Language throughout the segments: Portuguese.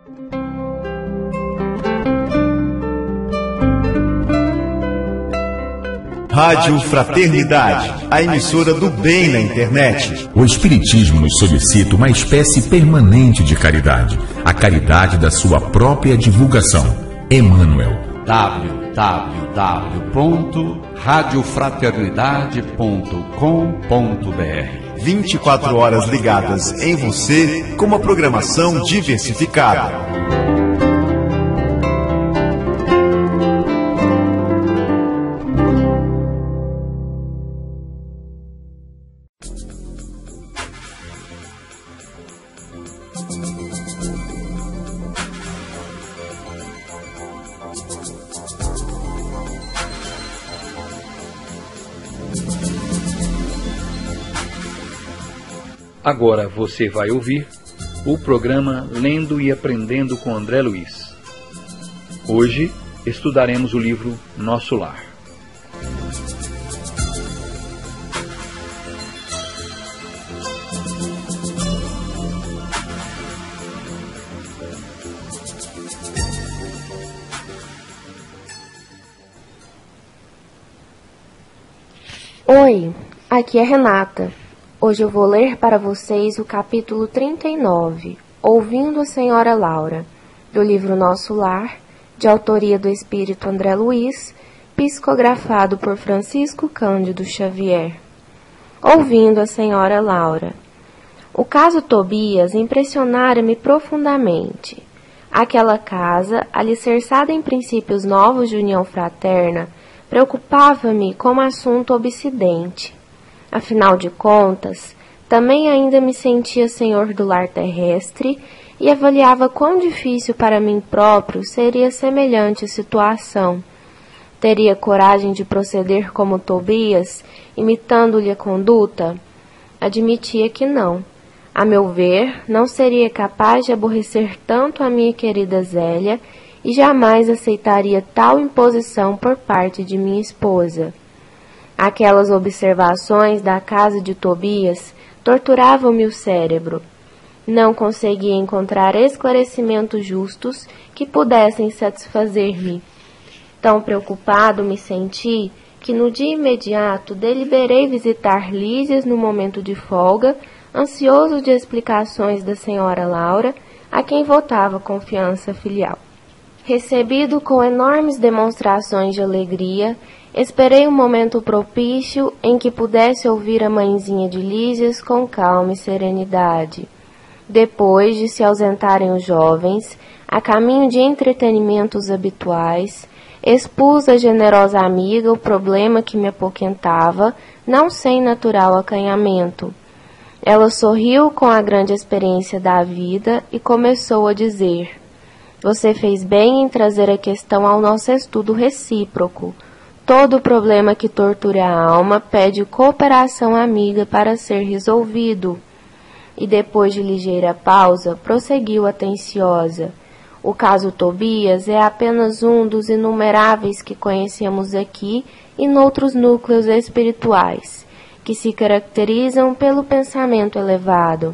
Rádio Fraternidade, a emissora do bem na internet. O Espiritismo nos solicita uma espécie permanente de caridade, a caridade da sua própria divulgação. Emmanuel. www.radiofraternidade.com.br 24 horas ligadas em você com uma programação diversificada. Agora você vai ouvir o programa Lendo e Aprendendo com André Luiz. Hoje estudaremos o livro Nosso Lar. Oi, aqui é Renata. Hoje eu vou ler para vocês o capítulo 39, Ouvindo a Senhora Laura, do livro Nosso Lar, de autoria do espírito André Luiz, psicografado por Francisco Cândido Xavier. Ouvindo a Senhora Laura. O caso Tobias impressionara-me profundamente. Aquela casa, alicerçada em princípios novos de união fraterna, preocupava-me como assunto obsidente. Afinal de contas, também ainda me sentia senhor do lar terrestre e avaliava quão difícil para mim próprio seria semelhante situação. Teria coragem de proceder como Tobias, imitando-lhe a conduta? Admitia que não. A meu ver, não seria capaz de aborrecer tanto a minha querida Zélia e jamais aceitaria tal imposição por parte de minha esposa. Aquelas observações da casa de Tobias torturavam-me o cérebro. Não conseguia encontrar esclarecimentos justos que pudessem satisfazer-me. Tão preocupado me senti que no dia imediato deliberei visitar Lísias no momento de folga, ansioso de explicações da senhora Laura, a quem votava confiança filial. Recebido com enormes demonstrações de alegria, esperei um momento propício em que pudesse ouvir a mãezinha de Lísias com calma e serenidade. Depois de se ausentarem os jovens, a caminho de entretenimentos habituais, expus à generosa amiga o problema que me apoquentava, não sem natural acanhamento. Ela sorriu com a grande experiência da vida e começou a dizer: "Você fez bem em trazer a questão ao nosso estudo recíproco. Todo problema que torture a alma pede cooperação amiga para ser resolvido." E depois de ligeira pausa, prosseguiu atenciosa: "O caso Tobias é apenas um dos inumeráveis que conhecemos aqui e noutros núcleos espirituais, que se caracterizam pelo pensamento elevado.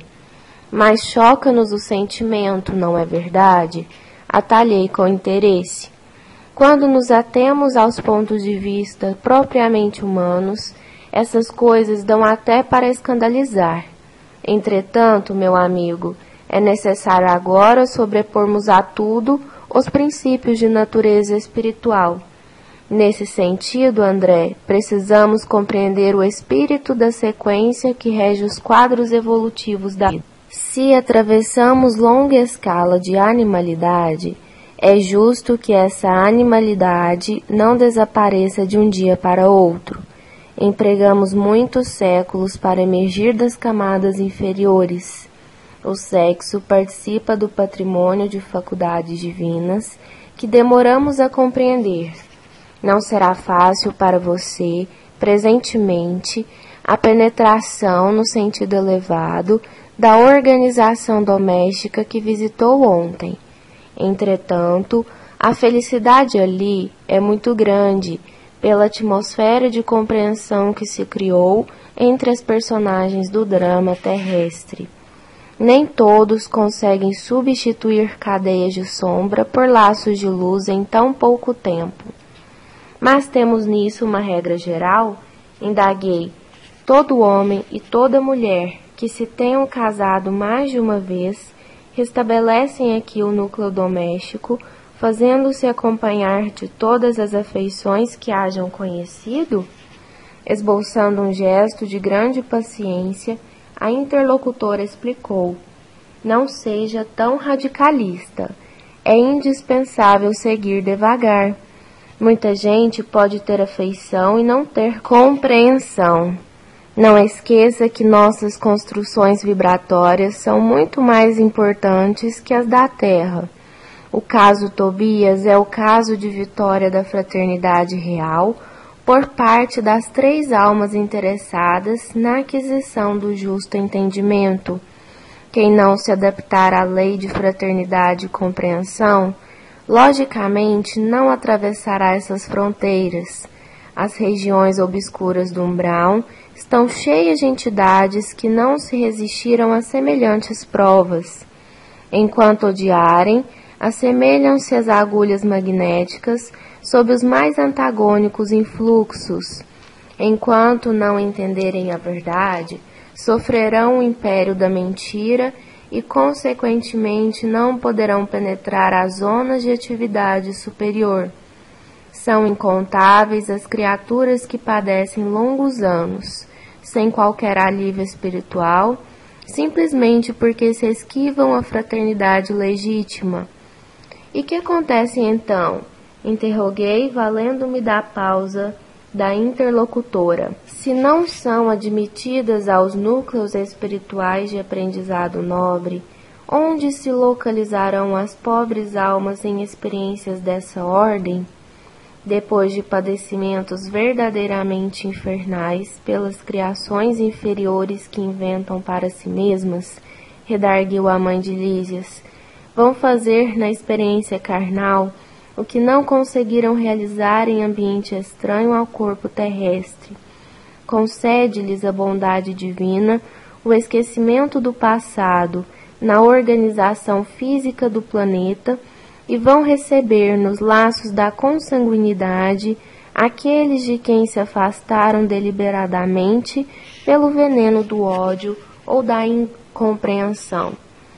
Mas choca-nos o sentimento, não é verdade?" Atalhei com interesse. Quando nos atemos aos pontos de vista propriamente humanos, essas coisas dão até para escandalizar. Entretanto, meu amigo, é necessário agora sobrepormos a tudo os princípios de natureza espiritual. Nesse sentido, André, precisamos compreender o espírito da sequência que rege os quadros evolutivos da vida. Se atravessamos longa escala de animalidade, é justo que essa animalidade não desapareça de um dia para outro. Empregamos muitos séculos para emergir das camadas inferiores. O sexo participa do patrimônio de faculdades divinas que demoramos a compreender. Não será fácil para você, presentemente, a penetração no sentido elevado da organização doméstica que visitou ontem. Entretanto, a felicidade ali é muito grande pela atmosfera de compreensão que se criou entre as personagens do drama terrestre. Nem todos conseguem substituir cadeias de sombra por laços de luz em tão pouco tempo. Mas temos nisso uma regra geral? Indaguei. Todo homem e toda mulher que se tenham casado mais de uma vez restabelecem aqui o núcleo doméstico, fazendo-se acompanhar de todas as afeições que hajam conhecido? Esboçando um gesto de grande paciência, a interlocutora explicou: não seja tão radicalista. É indispensável seguir devagar. Muita gente pode ter afeição e não ter compreensão. Não esqueça que nossas construções vibratórias são muito mais importantes que as da Terra. O caso Tobias é o caso de vitória da fraternidade real por parte das 3 almas interessadas na aquisição do justo entendimento. Quem não se adaptar à lei de fraternidade e compreensão, logicamente não atravessará essas fronteiras. As regiões obscuras do umbral estão cheias de entidades que não se resistiram a semelhantes provas. Enquanto odiarem, assemelham-se às agulhas magnéticas sob os mais antagônicos influxos. Enquanto não entenderem a verdade, sofrerão o império da mentira e, consequentemente, não poderão penetrar as zonas de atividade superior. São incontáveis as criaturas que padecem longos anos, sem qualquer alívio espiritual, simplesmente porque se esquivam a fraternidade legítima. E que acontece então? Interroguei, valendo-me da pausa da interlocutora. Se não são admitidas aos núcleos espirituais de aprendizado nobre, onde se localizarão as pobres almas em experiências dessa ordem? Depois de padecimentos verdadeiramente infernais pelas criações inferiores que inventam para si mesmas, redarguiu a mãe de Lísias, vão fazer na experiência carnal o que não conseguiram realizar em ambiente estranho ao corpo terrestre. Concede-lhes a bondade divina o esquecimento do passado na organização física do planeta e vão receber nos laços da consanguinidade aqueles de quem se afastaram deliberadamente pelo veneno do ódio ou da incompreensão.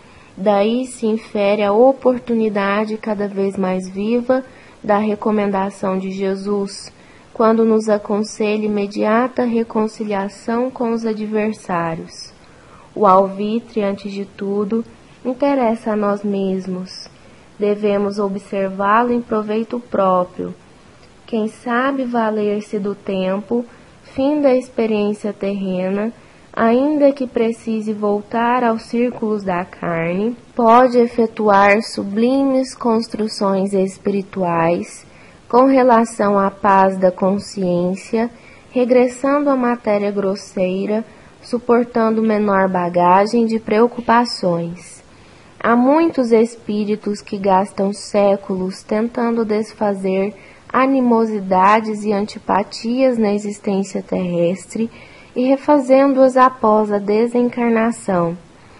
Daí se infere a oportunidade cada vez mais viva da recomendação de Jesus, quando nos aconselha imediata reconciliação com os adversários. O alvitre, antes de tudo, interessa a nós mesmos. Devemos observá-lo em proveito próprio. Quem sabe valer-se do tempo, fim da experiência terrena, ainda que precise voltar aos círculos da carne, pode efetuar sublimes construções espirituais com relação à paz da consciência, regressando à matéria grosseira, suportando menor bagagem de preocupações. Há muitos espíritos que gastam séculos tentando desfazer animosidades e antipatias na existência terrestre e refazendo-as após a desencarnação.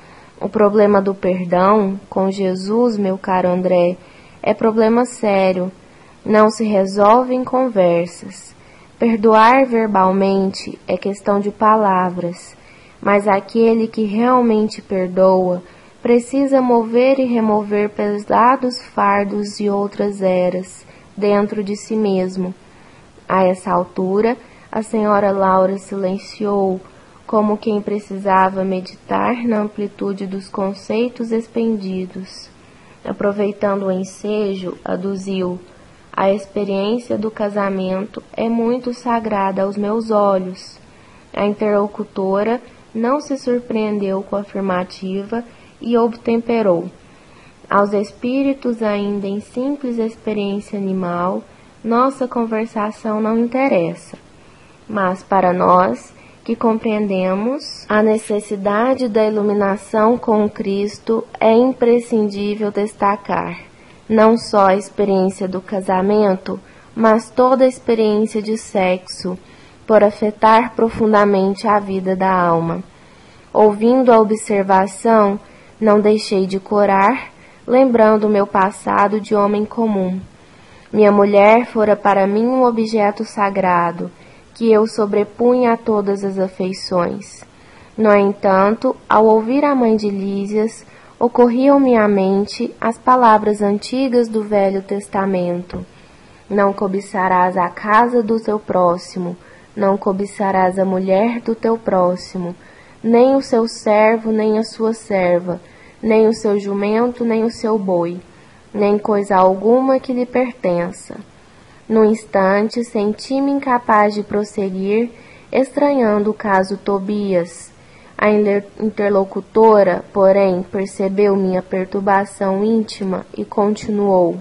O problema do perdão, com Jesus, meu caro André, é problema sério. Não se resolve em conversas. Perdoar verbalmente é questão de palavras, mas aquele que realmente perdoa precisa mover e remover pesados fardos de outras eras dentro de si mesmo. A essa altura, a senhora Laura silenciou, como quem precisava meditar na amplitude dos conceitos expendidos. Aproveitando o ensejo, aduziu: a experiência do casamento é muito sagrada aos meus olhos. A interlocutora não se surpreendeu com a afirmativa e obtemperou: aos espíritos ainda em simples experiência animal, nossa conversação não interessa. Mas para nós, que compreendemos a necessidade da iluminação com Cristo, é imprescindível destacar não só a experiência do casamento, mas toda a experiência de sexo, por afetar profundamente a vida da alma. Ouvindo a observação, Não deixei de corar, lembrando o meu passado de homem comum. Minha mulher fora para mim um objeto sagrado, que eu sobrepunha a todas as afeições. No entanto, ao ouvir a mãe de Lísias, ocorriam-me à mente as palavras antigas do Velho Testamento. Não cobiçarás a casa do teu próximo, não cobiçarás a mulher do teu próximo, nem o seu servo, nem a sua serva, nem o seu jumento, nem o seu boi, nem coisa alguma que lhe pertença. No instante, senti-me incapaz de prosseguir, estranhando o caso Tobias. A interlocutora, porém, percebeu minha perturbação íntima e continuou: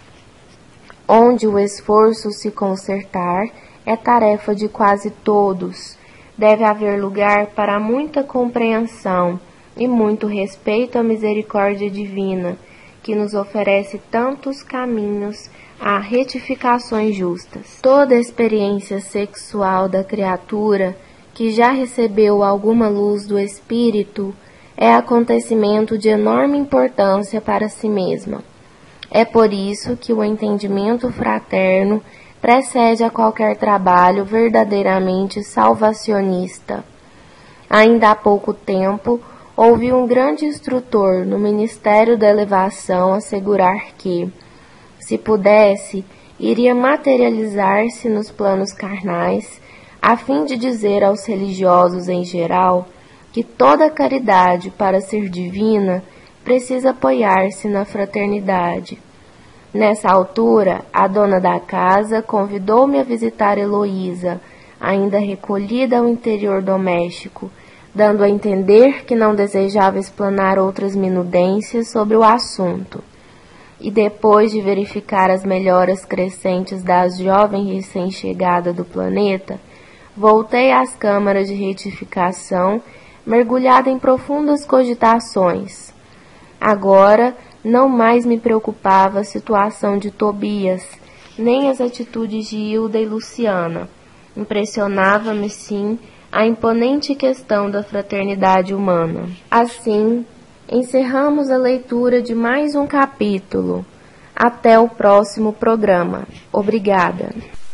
onde o esforço se concertar é tarefa de quase todos. Deve haver lugar para muita compreensão e muito respeito à misericórdia divina, que nos oferece tantos caminhos a retificações justas. Toda a experiência sexual da criatura que já recebeu alguma luz do Espírito é acontecimento de enorme importância para si mesma. É por isso que o entendimento fraterno precede a qualquer trabalho verdadeiramente salvacionista. Ainda há pouco tempo, ouvi um grande instrutor no Ministério da Elevação assegurar que, se pudesse, iria materializar-se nos planos carnais, a fim de dizer aos religiosos em geral que toda caridade, para ser divina, precisa apoiar-se na fraternidade. Nessa altura, a dona da casa convidou-me a visitar Heloísa, ainda recolhida ao interior doméstico, dando a entender que não desejava explanar outras minudências sobre o assunto. E depois de verificar as melhoras crescentes da jovem recém-chegada do planeta, voltei às câmaras de retificação, mergulhada em profundas cogitações. Agora, não mais me preocupava a situação de Tobias, nem as atitudes de Hilda e Luciana. Impressionava-me, sim, a imponente questão da fraternidade humana. Assim, encerramos a leitura de mais um capítulo. Até o próximo programa. Obrigada.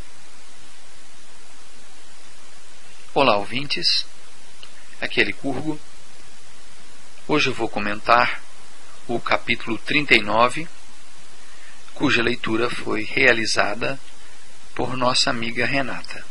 Olá, ouvintes. Aqui é Licurgo. Hoje eu vou comentar o capítulo 39, cuja leitura foi realizada por nossa amiga Renata.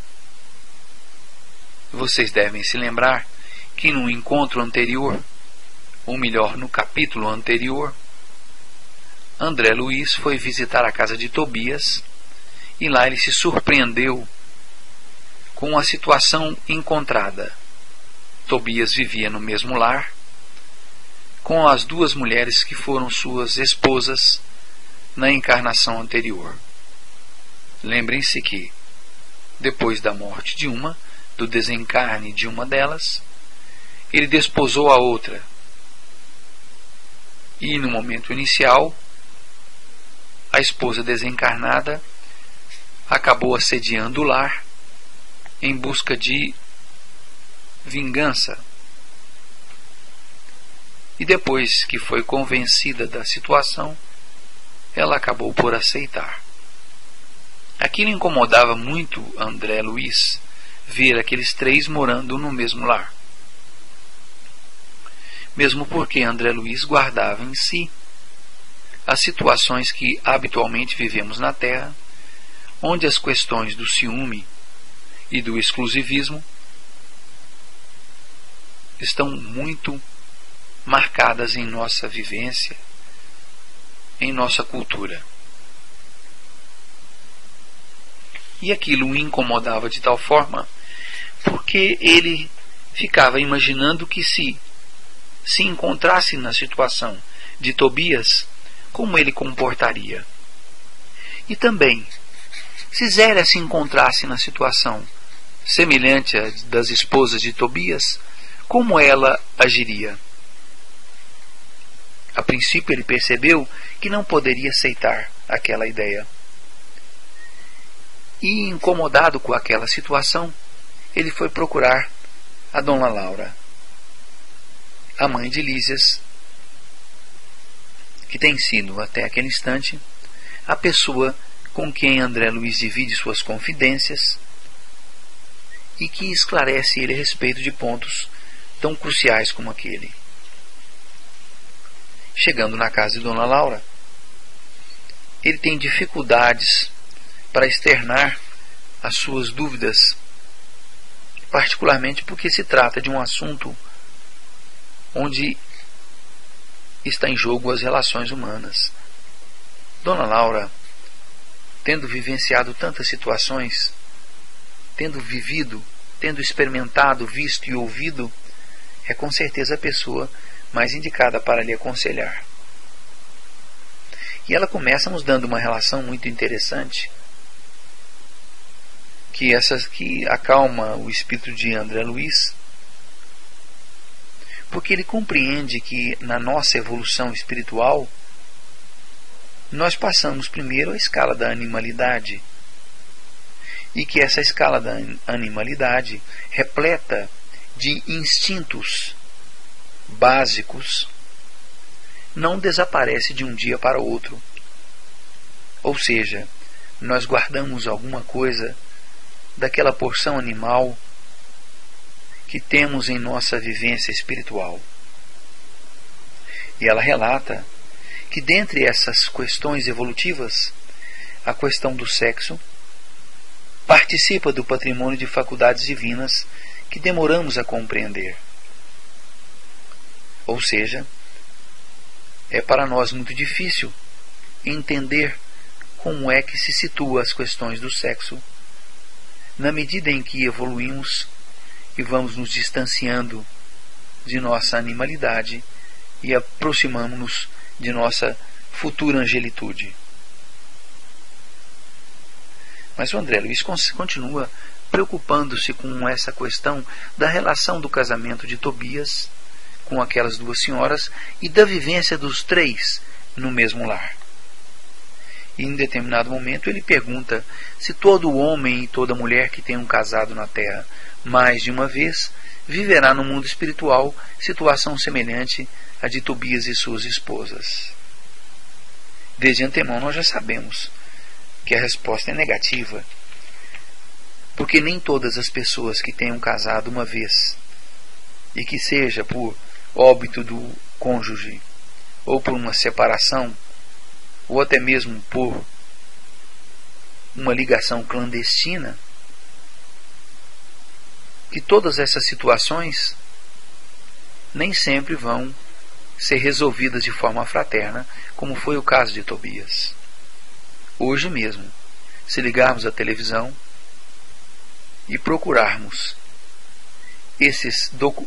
Vocês devem se lembrar que no encontro anterior, ou melhor, no capítulo anterior, André Luiz foi visitar a casa de Tobias e lá ele se surpreendeu com a situação encontrada. Tobias vivia no mesmo lar com as duas mulheres que foram suas esposas na encarnação anterior. Lembrem-se que, depois da morte de uma, do desencarne de uma delas, ele desposou a outra. E no momento inicial, a esposa desencarnada acabou assediando o lar em busca de vingança. E depois que foi convencida da situação, ela acabou por aceitar. Aquilo incomodava muito André Luiz, ver aqueles três morando no mesmo lar. Mesmo porque André Luiz guardava em si as situações que habitualmente vivemos na Terra, onde as questões do ciúme e do exclusivismo estão muito marcadas em nossa vivência, em nossa cultura. E aquilo o incomodava de tal forma porque ele ficava imaginando que se encontrasse na situação de Tobias, como ele comportaria. E também, se Zélia se encontrasse na situação semelhante à das esposas de Tobias, como ela agiria? A princípio ele percebeu que não poderia aceitar aquela ideia. E, incomodado com aquela situação, ele foi procurar a Dona Laura, a mãe de Lísias, que tem sido, até aquele instante, a pessoa com quem André Luiz divide suas confidências e que esclarece ele a respeito de pontos tão cruciais como aquele. Chegando na casa de Dona Laura, ele tem dificuldades para externar as suas dúvidas, particularmente porque se trata de um assunto onde está em jogo as relações humanas. Dona Laura, tendo vivenciado tantas situações, tendo vivido, tendo experimentado, visto e ouvido, é com certeza a pessoa mais indicada para lhe aconselhar. E ela começa nos dando uma relação muito interessante, que acalma o espírito de André Luiz, porque ele compreende que na nossa evolução espiritual nós passamos primeiro a escala da animalidade, e que essa escala da animalidade, repleta de instintos básicos, não desaparece de um dia para o outro. Ou seja, nós guardamos alguma coisa daquela porção animal que temos em nossa vivência espiritual. E ela relata que dentre essas questões evolutivas, a questão do sexo participa do patrimônio de faculdades divinas que demoramos a compreender. Ou seja, é para nós muito difícil entender como é que se situa as questões do sexo, na medida em que evoluímos e vamos nos distanciando de nossa animalidade e aproximamos-nos de nossa futura angelitude. Mas o André Luiz continua preocupando-se com essa questão da relação do casamento de Tobias com aquelas duas senhoras e da vivência dos três no mesmo lar. E em determinado momento ele pergunta se todo homem e toda mulher que tenham casado na terra mais de uma vez viverá no mundo espiritual situação semelhante à de Tobias e suas esposas. Desde antemão nós já sabemos que a resposta é negativa, porque nem todas as pessoas que tenham casado uma vez, e que seja por óbito do cônjuge, ou por uma separação, ou até mesmo por uma ligação clandestina, que todas essas situações nem sempre vão ser resolvidas de forma fraterna, como foi o caso de Tobias. Hoje mesmo, se ligarmos à televisão e procurarmos esses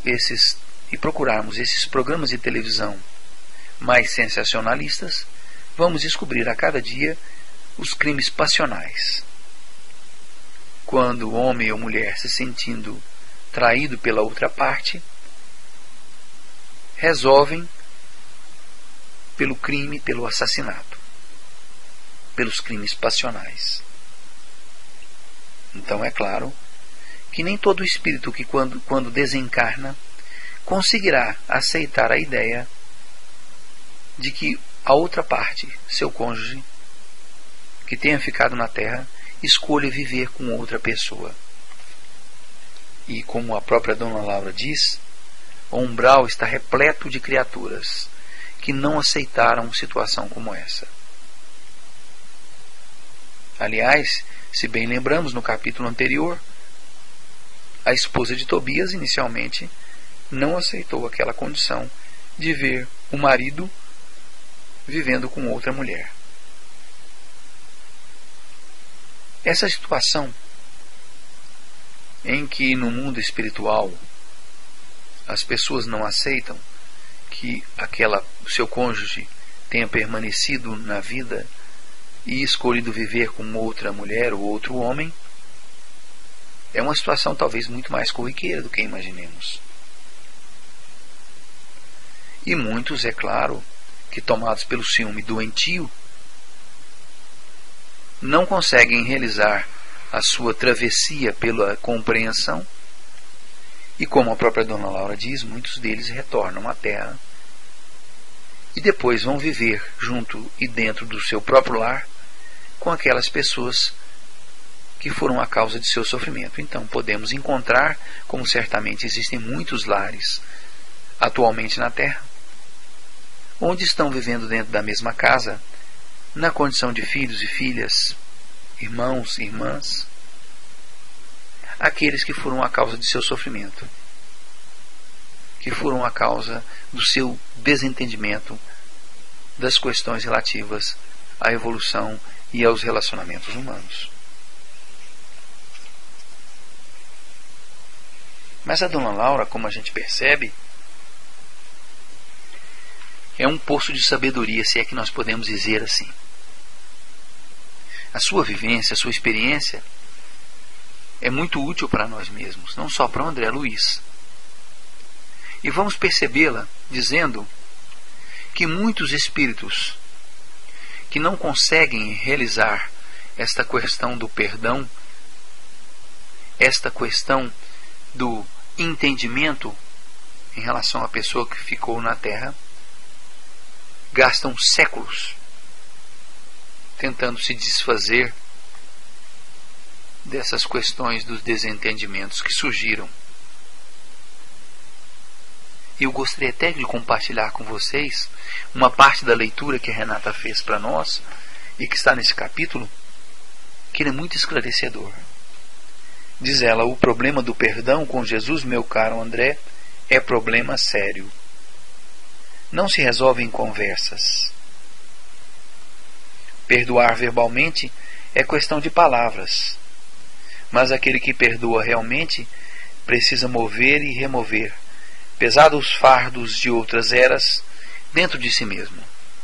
programas de televisão mais sensacionalistas, vamos descobrir a cada dia os crimes passionais. Quando o homem ou mulher, se sentindo traído pela outra parte, resolvem pelo crime, pelo assassinato, pelos crimes passionais. Então é claro que nem todo espírito que quando desencarna conseguirá aceitar a ideia de que a outra parte, seu cônjuge, que tenha ficado na terra, escolha viver com outra pessoa. E como a própria Dona Laura diz, o umbral está repleto de criaturas que não aceitaram situação como essa. Aliás, se bem lembramos no capítulo anterior, a esposa de Tobias inicialmente não aceitou aquela condição de ver o marido vivendo com outra mulher. Essa situação em que no mundo espiritual as pessoas não aceitam que o seu cônjuge tenha permanecido na vida e escolhido viver com outra mulher ou outro homem, é uma situação talvez muito mais corriqueira do que imaginemos. E muitos, é claro, que tomados pelo ciúme doentio, não conseguem realizar a sua travessia pela compreensão, e como a própria Dona Laura diz, muitos deles retornam à Terra e depois vão viver junto e dentro do seu próprio lar com aquelas pessoas que foram a causa de seu sofrimento. Então podemos encontrar, como certamente existem muitos lares atualmente na Terra, onde estão vivendo dentro da mesma casa, na condição de filhos e filhas, irmãos e irmãs, aqueles que foram a causa de seu sofrimento, que foram a causa do seu desentendimento das questões relativas à evolução e aos relacionamentos humanos. Mas a Dona Laura, como a gente percebe, é um poço de sabedoria, se é que nós podemos dizer assim. A sua vivência, a sua experiência é muito útil para nós mesmos, não só para o André Luiz. E vamos percebê-la dizendo que muitos espíritos que não conseguem realizar esta questão do perdão, esta questão do entendimento em relação à pessoa que ficou na Terra, gastam séculos tentando se desfazer dessas questões dos desentendimentos que surgiram. Eu gostaria até de compartilhar com vocês uma parte da leitura que a Renata fez para nós e que está nesse capítulo, que ele é muito esclarecedor. Diz ela: o problema do perdão com Jesus, meu caro André, é problema sério. Não se resolve em conversas. Perdoar verbalmente é questão de palavras, mas aquele que perdoa realmente precisa mover e remover pesados fardos de outras eras dentro de si mesmo.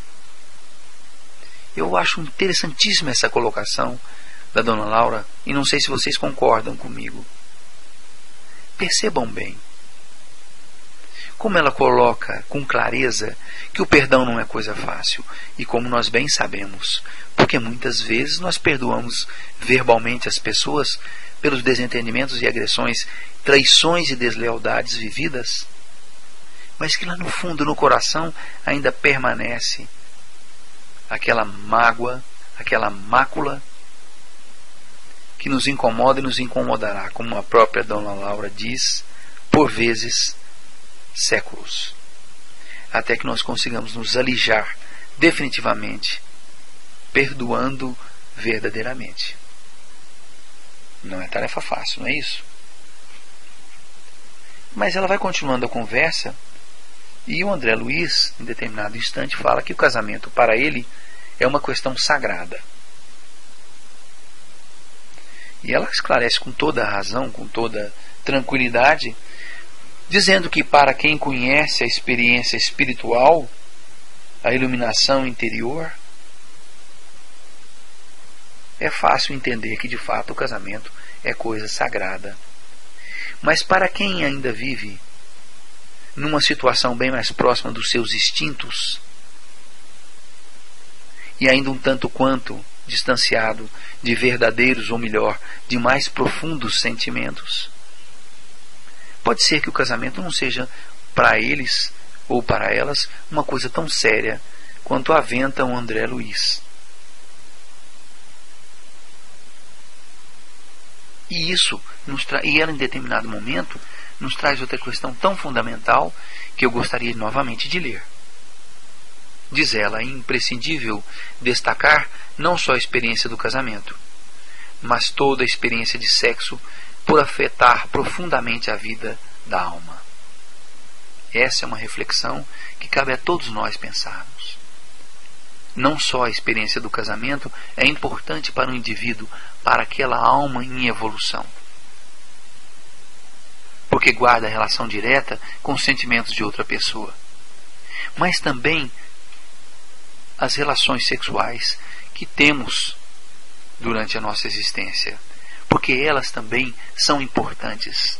Eu acho interessantíssima essa colocação da Dona Laura, e não sei se vocês concordam comigo. Percebam bem como ela coloca com clareza que o perdão não é coisa fácil, e como nós bem sabemos, porque muitas vezes nós perdoamos verbalmente as pessoas pelos desentendimentos e agressões, traições e deslealdades vividas, mas que lá no fundo, no coração, ainda permanece aquela mágoa, aquela mácula que nos incomoda e nos incomodará, como a própria Dona Laura diz, por vezes séculos, até que nós consigamos nos alijar definitivamente, perdoando verdadeiramente. Não é tarefa fácil, não é isso? Mas ela vai continuando a conversa, e o André Luiz, em determinado instante, fala que o casamento para ele é uma questão sagrada. E ela esclarece com toda a razão, com toda tranquilidade, dizendo que para quem conhece a experiência espiritual, a iluminação interior, é fácil entender que de fato o casamento é coisa sagrada. Mas para quem ainda vive numa situação bem mais próxima dos seus instintos, e ainda um tanto quanto distanciado de verdadeiros, ou melhor, de mais profundos sentimentos, pode ser que o casamento não seja para eles ou para elas uma coisa tão séria quanto aventa o André Luiz. E isso e ela, em determinado momento, nos traz outra questão tão fundamental que eu gostaria novamente de ler. Diz ela: é imprescindível destacar não só a experiência do casamento, mas toda a experiência de sexo, por afetar profundamente a vida da alma. Essa é uma reflexão que cabe a todos nós pensarmos. Não só a experiência do casamento é importante para o indivíduo, para aquela alma em evolução, porque guarda relação direta com os sentimentos de outra pessoa, mas também as relações sexuais que temos durante a nossa existência, porque elas também são importantes.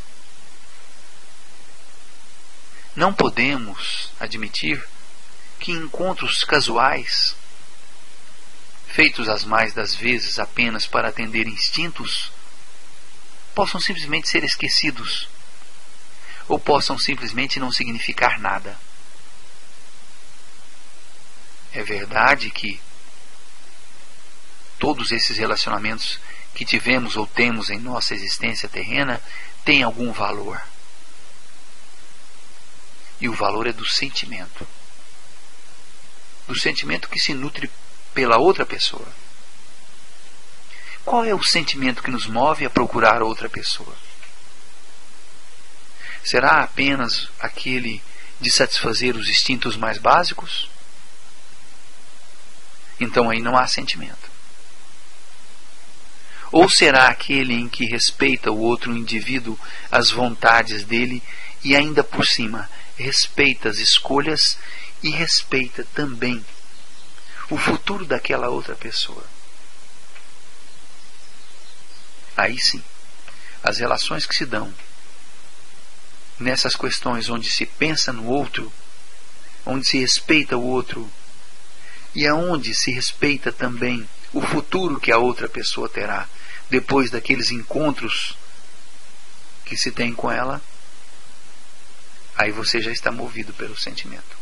Não podemos admitir que encontros casuais, feitos as mais das vezes apenas para atender instintos, possam simplesmente ser esquecidos, ou possam simplesmente não significar nada. É verdade que todos esses relacionamentos que tivemos ou temos em nossa existência terrena têm algum valor. E o valor é do sentimento. Do sentimento que se nutre pela outra pessoa. Qual é o sentimento que nos move a procurar outra pessoa? Será apenas aquele de satisfazer os instintos mais básicos? Então aí não há sentimento. Ou será aquele em que respeita o outro indivíduo, as vontades dele e ainda por cima respeita as escolhas e respeita também o futuro daquela outra pessoa? Aí sim, as relações que se dão nessas questões onde se pensa no outro, onde se respeita o outro e aonde se respeita também o futuro que a outra pessoa terá depois daqueles encontros que se tem com ela, aí você já está movido pelo sentimento.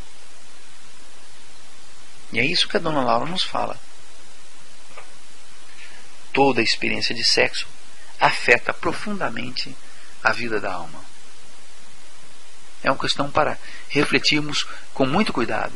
E é isso que a Dona Laura nos fala. Toda experiência de sexo afeta profundamente a vida da alma. É uma questão para refletirmos com muito cuidado.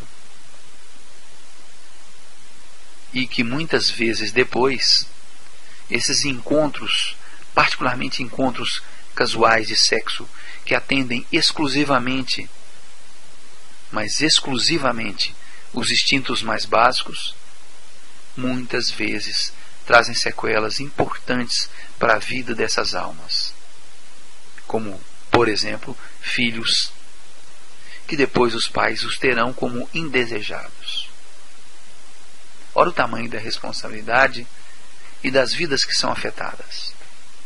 E que muitas vezes depois, esses encontros, particularmente encontros casuais de sexo, que atendem exclusivamente, mas exclusivamente, os instintos mais básicos, muitas vezes trazem sequelas importantes para a vida dessas almas. Como, por exemplo, filhos, que depois os pais os terão como indesejados. Ora o tamanho da responsabilidade e das vidas que são afetadas.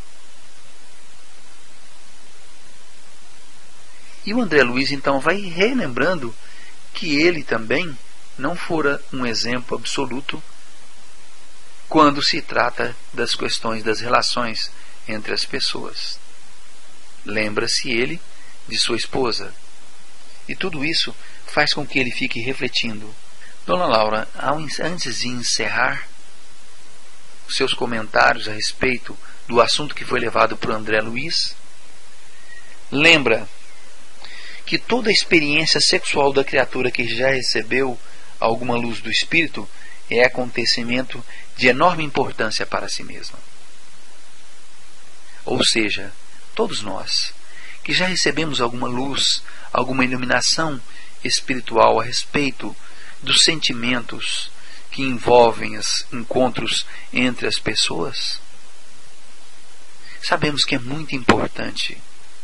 E o André Luiz então vai relembrando que ele também não fora um exemplo absoluto quando se trata das questões das relações entre as pessoas. Lembra-se ele de sua esposa. E tudo isso faz com que ele fique refletindo. Dona Laura, antes de encerrar os seus comentários a respeito do assunto que foi levado por André Luiz, lembra que toda a experiência sexual da criatura que já recebeu alguma luz do Espírito é acontecimento de enorme importância para si mesma. Ou seja, todos nós que já recebemos alguma luz, alguma iluminação espiritual a respeito dos sentimentos que envolvem os encontros entre as pessoas, sabemos que é muito importante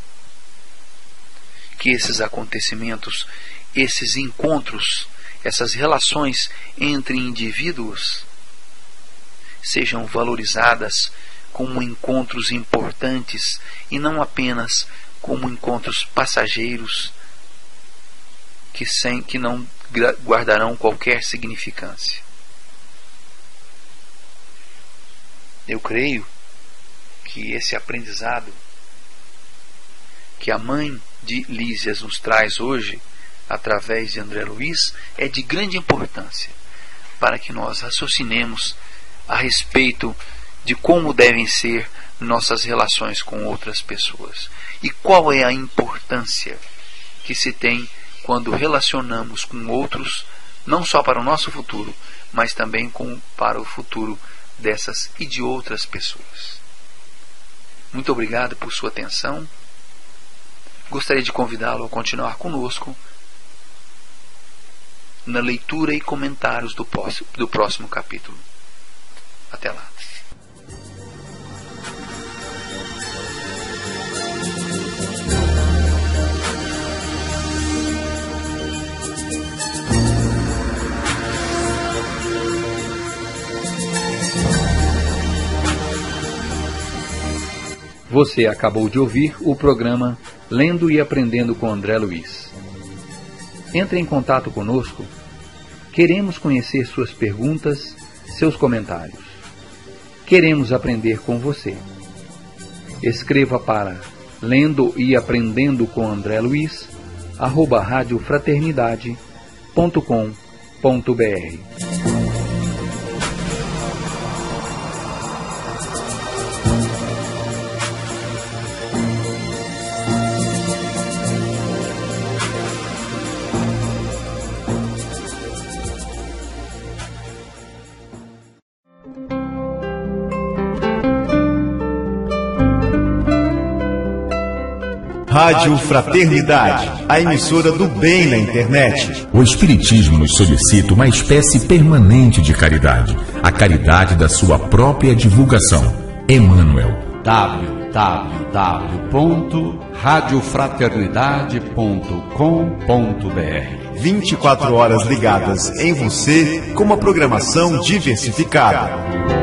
que esses acontecimentos, esses encontros, essas relações entre indivíduos sejam valorizadas como encontros importantes e não apenas como encontros passageiros que não guardarão qualquer significância. Eu creio que esse aprendizado que a mãe de Lísias nos traz hoje, através de André Luiz, é de grande importância para que nós raciocinemos a respeito de como devem ser nossas relações com outras pessoas e qual é a importância que se tem quando relacionamos com outros, não só para o nosso futuro, mas também para o futuro dessas e de outras pessoas. Muito obrigado por sua atenção. Gostaria de convidá-lo a continuar conosco na leitura e comentários do próximo capítulo. Até lá. Você acabou de ouvir o programa Lendo e Aprendendo com André Luiz. Entre em contato conosco. Queremos conhecer suas perguntas, seus comentários. Queremos aprender com você. Escreva para Lendo e Aprendendo com André Luiz @radiofraternidade.com.br. Rádio Fraternidade, a emissora do bem na internet. O Espiritismo nos solicita uma espécie permanente de caridade, a caridade da sua própria divulgação. Emmanuel. www.radiofraternidade.com.br 24 horas ligadas em você com uma programação diversificada.